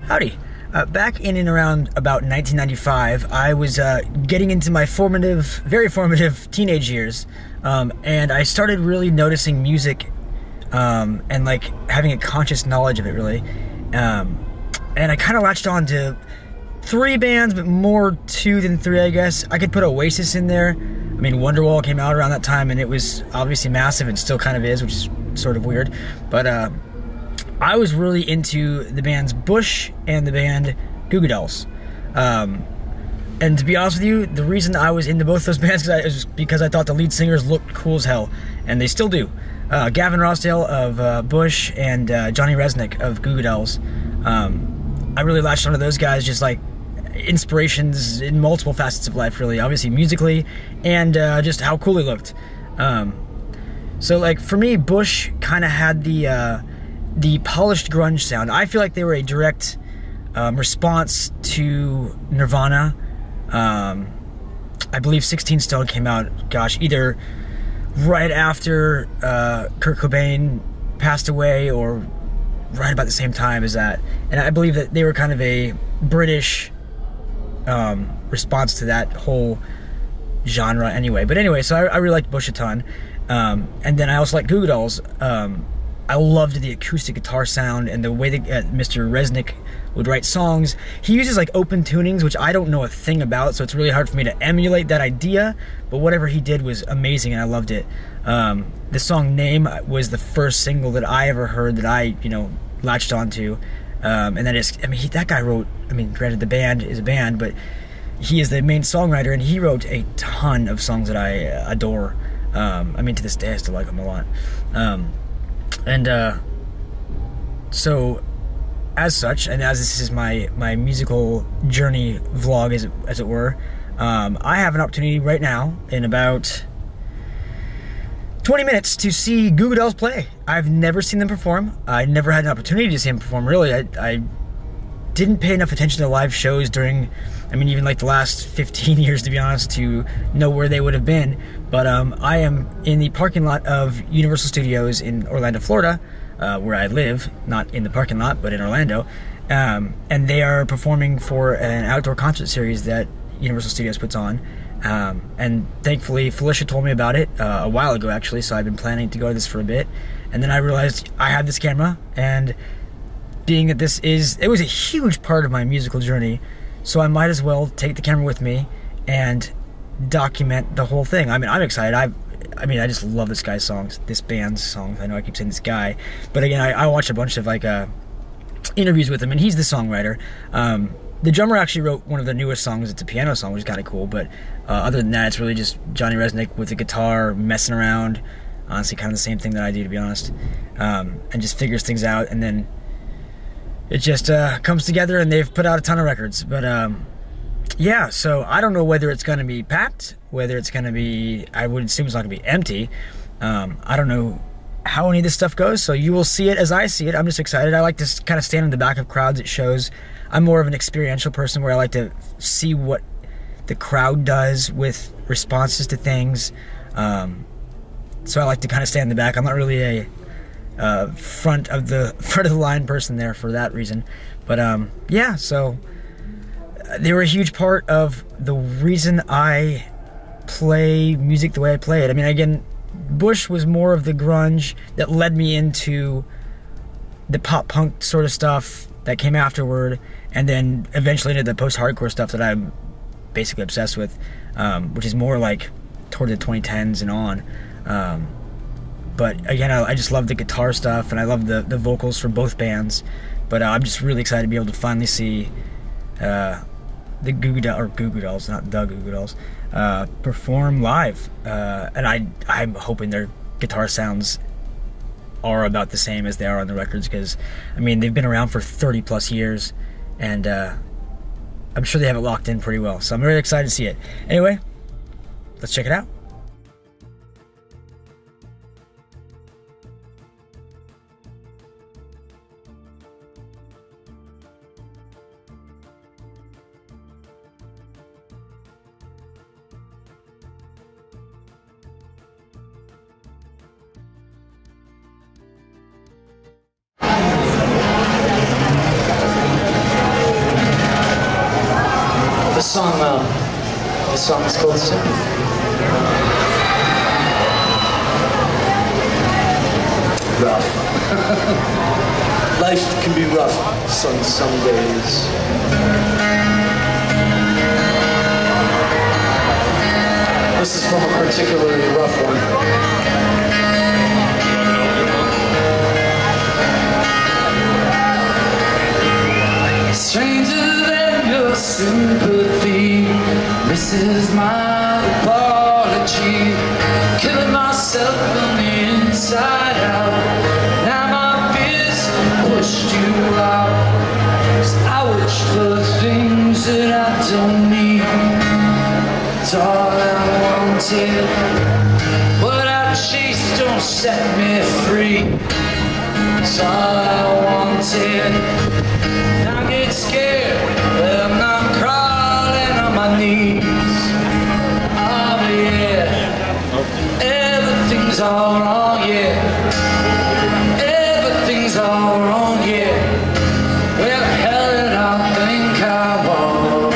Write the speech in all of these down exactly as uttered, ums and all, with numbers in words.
Howdy. Uh, back in and around about nineteen ninety-five, I was uh, getting into my formative, very formative teenage years, um, and I started really noticing music um, and like having a conscious knowledge of it, really. Um, and I kind of latched on to three bands, but more two than three, I guess. I could put Oasis in there. I mean, Wonderwall came out around that time, and it was obviously massive, and still kind of is, which is sort of weird. But uh, I was really into the bands Bush and the band Goo Goo Dolls. Um, and to be honest with you, the reason I was into both those bands is because I thought the lead singers looked cool as hell, and they still do. Uh, Gavin Rossdale of uh, Bush and uh, Johnny Rzeznik of Goo Goo Dolls. Um, I really latched onto those guys, just like inspirations in multiple facets of life, really. Obviously musically, and uh, just how cool they looked. Um, so like for me, Bush kind of had the uh, the polished grunge sound. I feel like they were a direct um, response to Nirvana. Um, I believe sixteen Stone came out, gosh, either right after uh, Kurt Cobain passed away or right about the same time as that. And I believe that they were kind of a British um, response to that whole genre anyway. But anyway, so I, I really liked Bush a ton. Um, and then I also like Goo Goo Dolls. Um, I loved the acoustic guitar sound and the way that uh, Mister Rzeznik would write songs. He uses like open tunings, which I don't know a thing about, so it's really hard for me to emulate that idea, but whatever he did was amazing and I loved it. Um, the song Name was the first single that I ever heard that I, you know, latched onto. Um, and that is, I mean, he, that guy wrote, I mean, granted the band is a band, but he is the main songwriter, and he wrote a ton of songs that I uh, adore. Um, I mean, to this day I still like him a lot. Um, And uh, so, as such, and as this is my, my musical journey vlog, as it, as it were, um, I have an opportunity right now, in about twenty minutes, to see Goo Goo Dolls play. I've never seen them perform. I never had an opportunity to see them perform, really. I, I didn't pay enough attention to live shows during, I mean, even like the last fifteen years, to be honest, to know where they would have been. But um, I am in the parking lot of Universal Studios in Orlando, Florida, uh, where I live, not in the parking lot, but in Orlando. Um, and they are performing for an outdoor concert series that Universal Studios puts on. Um, and thankfully, Felicia told me about it uh, a while ago, actually, so I've been planning to go to this for a bit. And then I realized I have this camera, and being that this is, it was a huge part of my musical journey, so I might as well take the camera with me and document the whole thing. I mean, I'm excited. I I mean, I just love this guy's songs, this band's songs. I know I keep saying this guy, but again, I, I watched a bunch of like uh, interviews with him, and he's the songwriter. Um, the drummer actually wrote one of the newest songs. It's a piano song, which is kind of cool, but uh, other than that, it's really just Johnny Rzeznik with the guitar, messing around. Honestly, kind of the same thing that I do, to be honest, um, and just figures things out, and then it just uh, comes together, and they've put out a ton of records. But um, yeah, so I don't know whether it's going to be packed, whether it's going to be, I would assume it's not going to be empty. Um, I don't know how any of this stuff goes, so you will see it as I see it. I'm just excited. I like to kind of stand in the back of crowds at shows. I'm more of an experiential person where I like to see what the crowd does with responses to things. Um, so I like to kind of stand in the back. I'm not really a uh, front of the front of the line person there for that reason. But um, yeah, so they were a huge part of the reason I play music the way I play it. I mean, again, Bush was more of the grunge that led me into the pop punk sort of stuff that came afterward, and then eventually into the post-hardcore stuff that I'm basically obsessed with, um, which is more like toward the twenty tens and on. Um, but again, I, I just love the guitar stuff, and I love the, the vocals for both bands. But uh, I'm just really excited to be able to finally see uh, the Goo Goo Dolls, or Goo Goo Dolls, not the Goo Goo Dolls, uh, perform live. Uh, and I, I'm hoping their guitar sounds are about the same as they are on the records, because, I mean, they've been around for thirty plus years, and uh, I'm sure they have it locked in pretty well. So I'm really excited to see it. Anyway, let's check it out. song, uh, this song is called Sympathy. Rough. Life can be rough on some days. This is from a particularly rough one. Stranger than your sympathy, this is my apology. Killing myself from the inside out. Now my fears have pushed you out. 'Cause I wish for things that I don't need. It's all I wanted. What I chase don't set me free. It's all I wanted. I get scared when I'm not crawling on my knees. Oh yeah, everything's all wrong, yeah. Everything's all wrong, yeah. Where the hell did I think I was?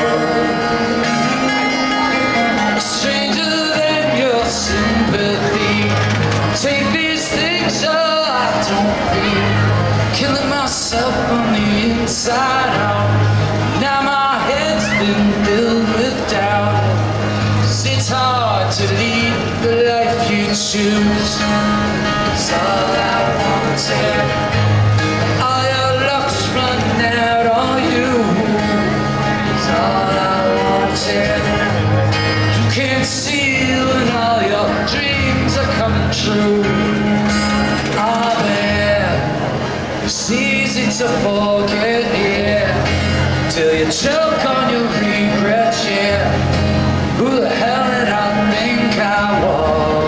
Stranger than your sympathy. Take these things so I don't feel. Killing myself on the inside out. Now my head's been filled with doubt. 'Cause it's hard to lead the life you choose. It's all I wanted. All your luck's running out on you. It's all I wanted. You can't see when all your dreams are coming true. Oh man, it's easy to forget, yeah, till you choke on your regrets, yeah. Who the hell did I think I was?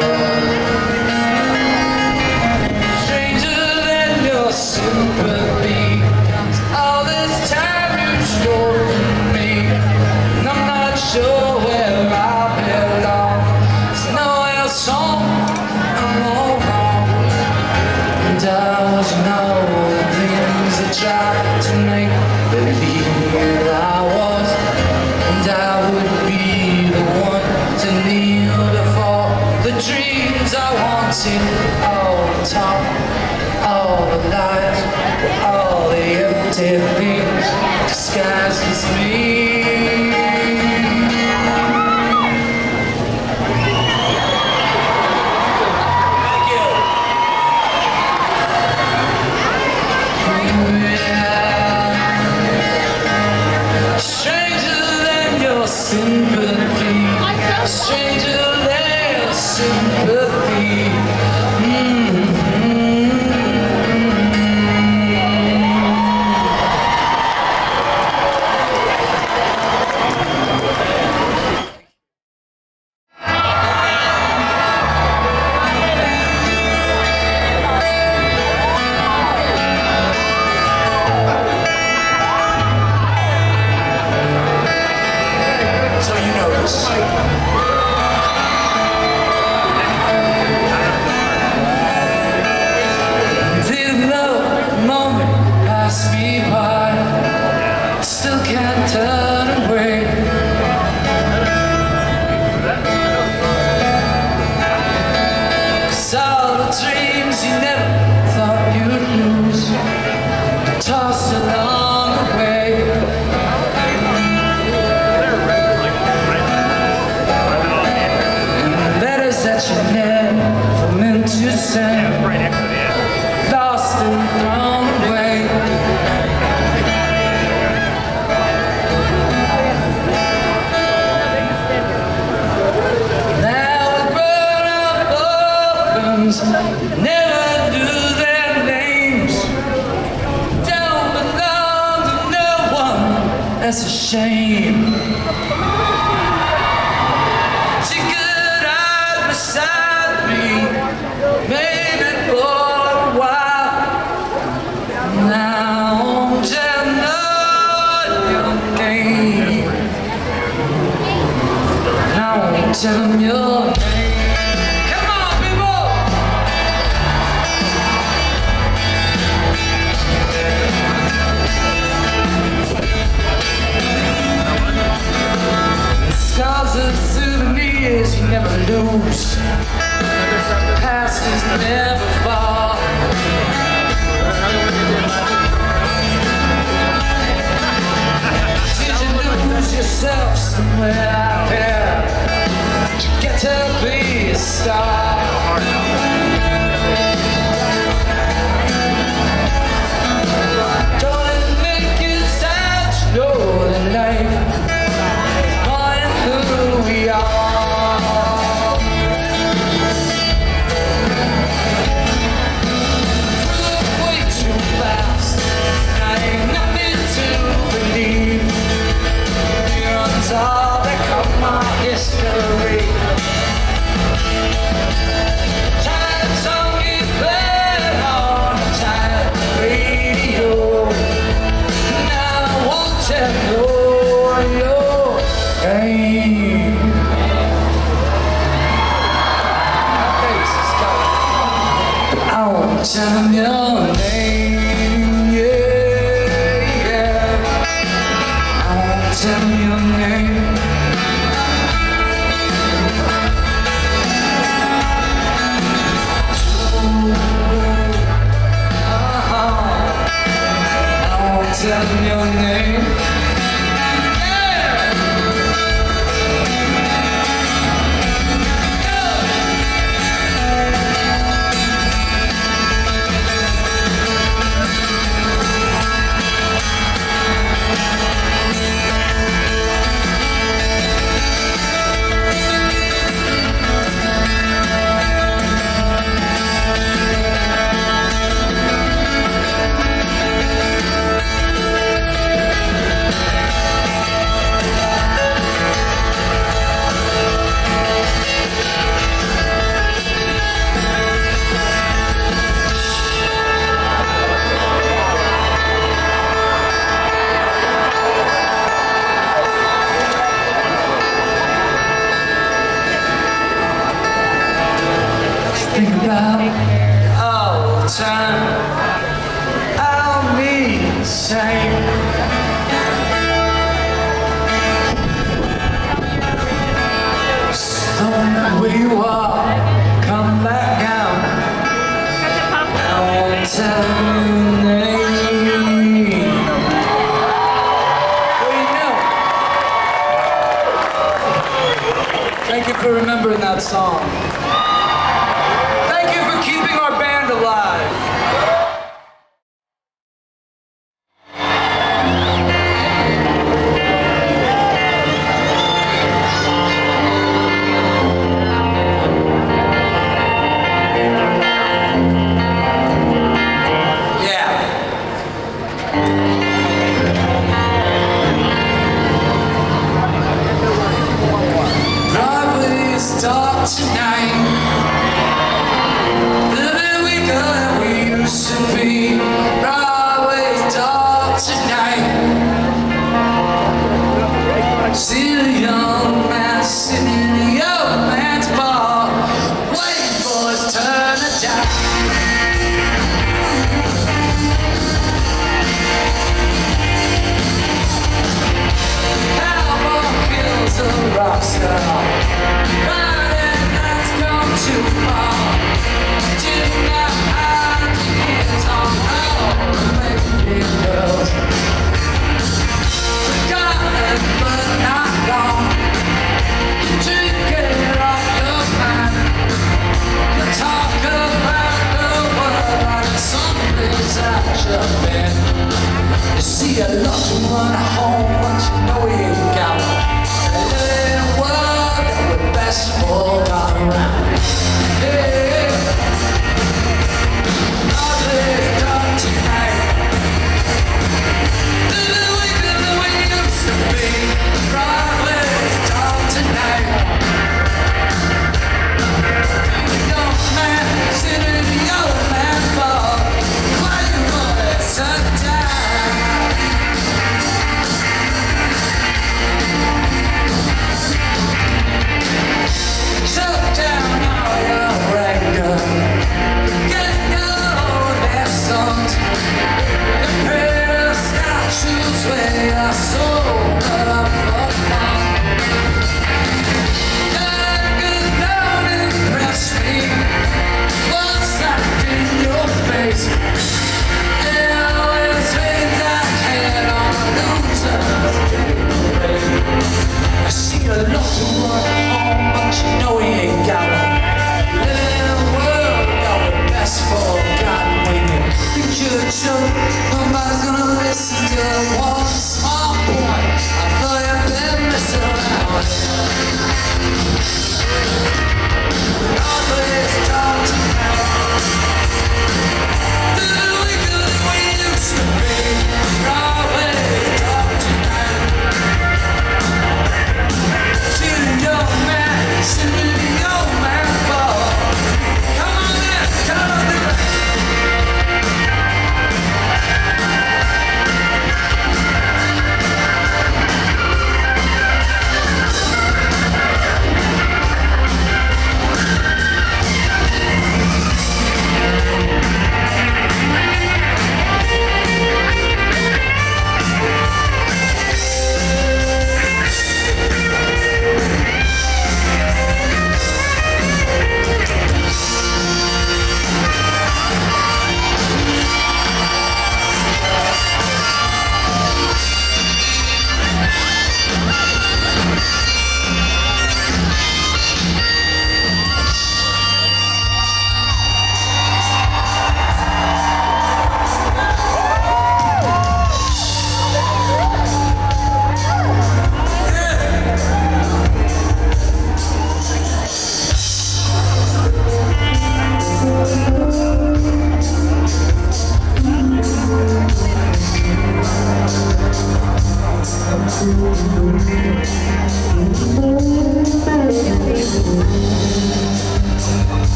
Stranger than your sympathy. All this time you stole from me, and I'm not sure where I belong. There's nowhere else home, I'm all wrong. And I wasn't all the things I tried to make believe I was. And I would be the one to kneel before the dreams I wanted. All the talk, all the lies, all the empty things disguised as me. Sympathy, stranger than sympathy. Mm-hmm. So you know this. Didn't know the moment passed me by. Still can't turn away. Cause all the dreams you never thought you'd lose, tossed along the way. That you never meant to send, lost and thrown away. Now we grown up orphans, never knew their names. Don't belong to no one, that's a shame. Beside me, maybe for a while. Now don't you know your name? Now I won't tell them your name. Come on, people! blues. Past is never far. Did you lose yourself somewhere out there? Did you get to be a star? Don't it make you sad to know that life is finding who we are? All become my history. Time song you played on the time radio. Now I won't tell you your name. My face is gone. I won't tell your name. Yeah, yeah. I won't tell your name. Tell me your name. Yeah. Think about all the time I'll be the same. So we walk, come back out. I won't tell you the name. What do you know? Thank you for remembering that song. Thank you for keeping our band alive. Yeah. Broadway is dark tonight. To be Broadway's dark tonight. See the young man sitting in the young man's bar, waiting for his turn to die. Cowboy kills a rock star, riding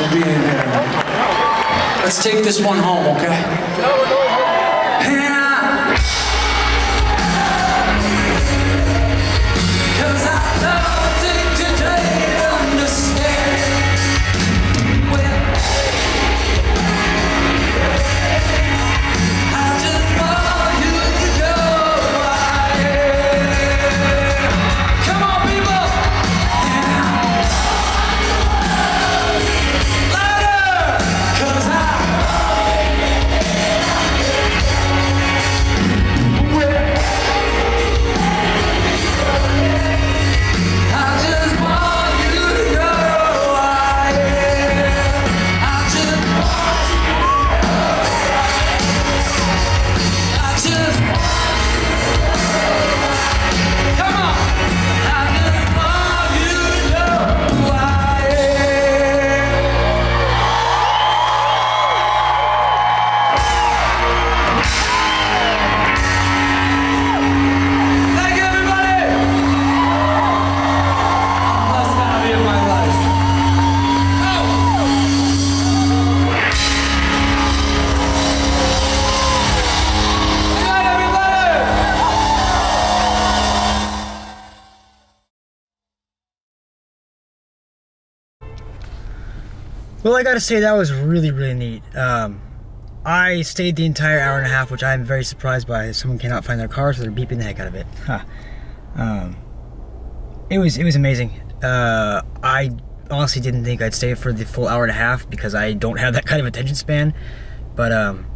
for being here. Let's take this one home, okay? Yeah. Cause I don't think today you understand. Well, I just want you to know I am. Come on, people! Well, I gotta say, that was really, really neat. Um, I stayed the entire hour and a half, which I'm very surprised by. Someone cannot find their car, so they're beeping the heck out of it. Huh. Um, it was it was amazing. Uh, I honestly didn't think I'd stay for the full hour and a half because I don't have that kind of attention span. But um,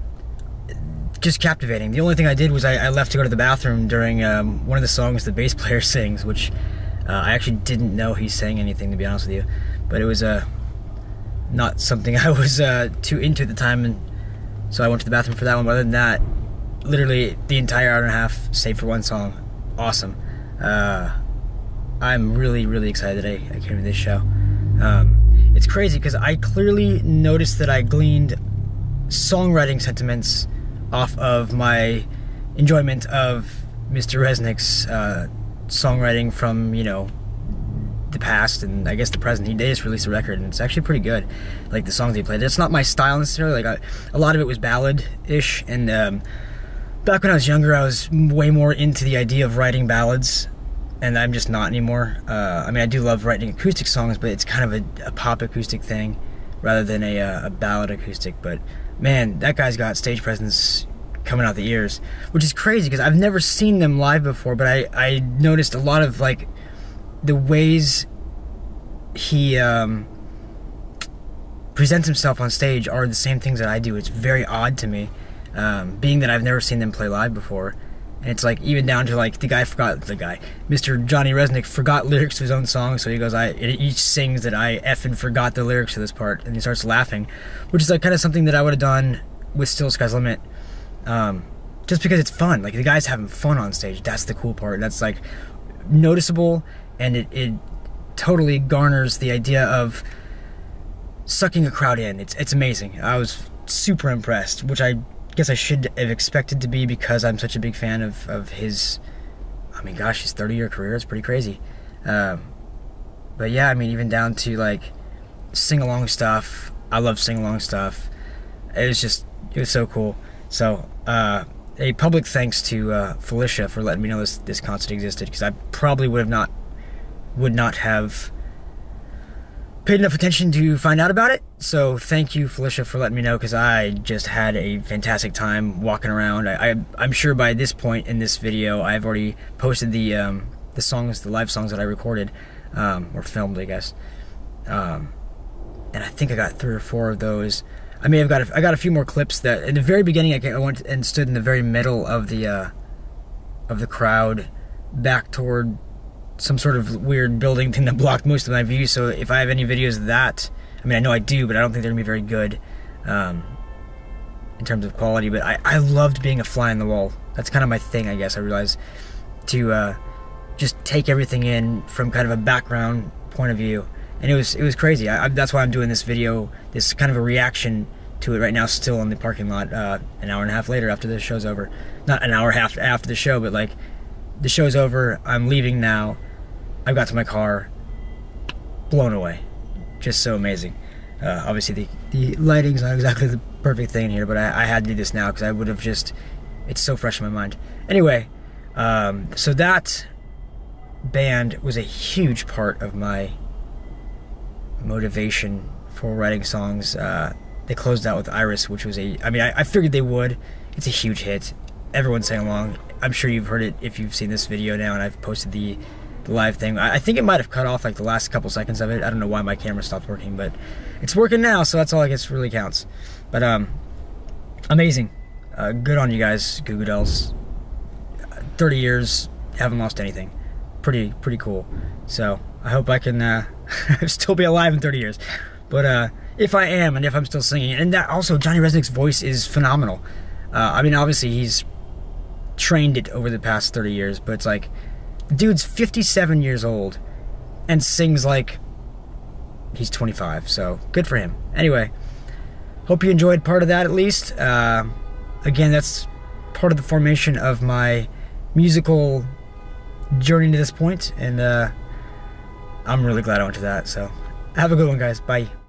just captivating. The only thing I did was I, I left to go to the bathroom during um, one of the songs the bass player sings, which uh, I actually didn't know he sang anything, to be honest with you. But it was a uh, not something I was uh, too into at the time, and so I went to the bathroom for that one. But other than that, literally the entire hour and a half, save for one song. Awesome. Uh, I'm really, really excited that I, I came to this show. Um, it's crazy because I clearly noticed that I gleaned songwriting sentiments off of my enjoyment of Mister Rzeznik's uh, songwriting from, you know, the past and I guess the present. He just released a record and it's actually pretty good. Like the songs he played, it's not my style necessarily. Like I, a lot of it was ballad-ish, and um, back when I was younger, I was way more into the idea of writing ballads, and I'm just not anymore. Uh, I mean, I do love writing acoustic songs, but it's kind of a, a pop acoustic thing rather than a, a ballad acoustic. But man, that guy's got stage presence coming out the ears, which is crazy because I've never seen them live before. But I I noticed a lot of like the ways he um, presents himself on stage are the same things that I do. It's very odd to me, um, being that I've never seen them play live before. And it's like, even down to like, the guy forgot, the guy, Mister Johnny Rzeznik forgot lyrics to his own song, so he goes, I, he sings that I effing forgot the lyrics to this part, and he starts laughing, which is like kind of something that I would have done with Still Sky's Limit, um, just because it's fun. Like, the guy's having fun on stage. That's the cool part. That's like noticeable, and it, it totally garners the idea of sucking a crowd in. It's it's amazing. I was super impressed, which I guess I should have expected to be because I'm such a big fan of, of his, I mean, gosh, his thirty-year career. It's pretty crazy. Um, but yeah, I mean, even down to like sing-along stuff. I love sing-along stuff. It was just, it was so cool. So, uh, a public thanks to uh, Felicia for letting me know this, this concert existed, because I probably would have not would not have paid enough attention to find out about it. So thank you, Felicia, for letting me know, because I just had a fantastic time walking around. I, I, I'm sure by this point in this video, I've already posted the um, the songs, the live songs that I recorded, um, or filmed, I guess. Um, and I think I got three or four of those. I may have got a, I got a few more clips that, in the very beginning, I, I went and stood in the very middle of the uh, of the crowd, back toward some sort of weird building thing that blocked most of my view. So if I have any videos of that, I mean, I know I do, but I don't think they're gonna be very good um, in terms of quality. But I, I loved being a fly on the wall. That's kind of my thing, I guess. I realized, to uh, just take everything in from kind of a background point of view, and it was it was crazy. I, I, that's why I'm doing this video, this kind of a reaction to it right now, still in the parking lot, uh, an hour and a half later after the show's over. Not an hour and a half after the show, but like, the show's over, I'm leaving now. I got to my car, blown away. Just so amazing. Uh, obviously, the, the lighting's not exactly the perfect thing here, but I, I had to do this now because I would have just... It's so fresh in my mind. Anyway, um, so that band was a huge part of my motivation for writing songs. Uh, they closed out with Iris, which was a... I mean, I, I figured they would. It's a huge hit. Everyone sang along. I'm sure you've heard it if you've seen this video now, and I've posted the, the live thing. I, I think it might have cut off like the last couple seconds of it. I don't know why my camera stopped working, but it's working now, so that's all I guess really counts. But um, amazing. Uh, good on you guys, Goo Goo Dolls. thirty years, haven't lost anything. Pretty, pretty cool. So I hope I can uh, still be alive in thirty years. But uh, if I am, and if I'm still singing, and that also Johnny Rzeznik's voice is phenomenal. Uh, I mean, obviously he's trained it over the past thirty years, but it's like, the dude's fifty-seven years old and sings like he's twenty-five. So good for him. Anyway, hope you enjoyed part of that at least. Uh, again, that's part of the formation of my musical journey to this point, and uh, I'm really glad I went to that. So have a good one, guys. Bye.